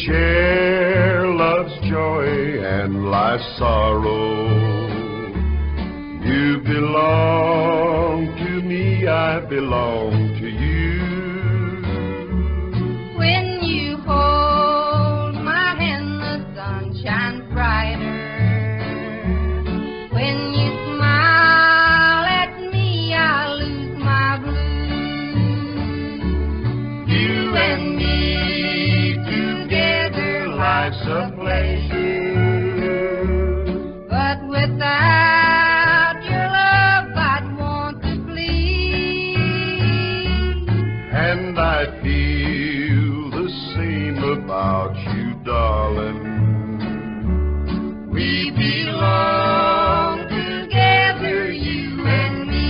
share love's joy and life's sorrow. You belong to me, I belong to you. When you hold my hand, the sun shines brighter. When you smile at me, I lose my blues. You and me together, Life's a pleasure, but without your love, I'd want to flee. and I feel the same about you, darling. We belong together, you and me.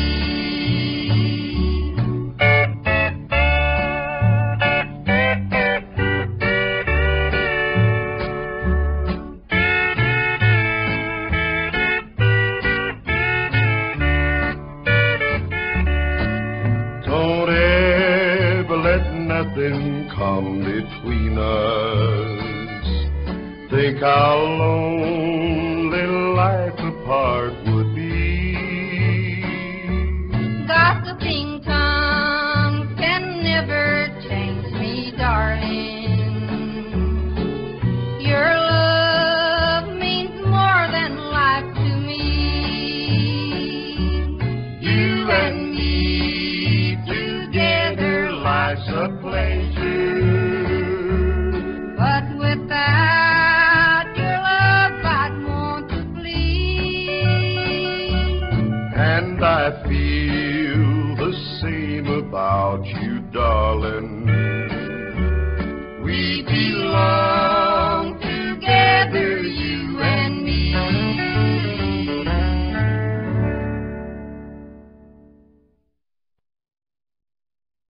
Don't ever let nothing come between us. Think how lonely life apart would be. Gossiping tongues can never change me, darling. Your love means more than life to me. You and me together, Life's a pleasure, but without your love, I'd want to flee. and I feel the same about you,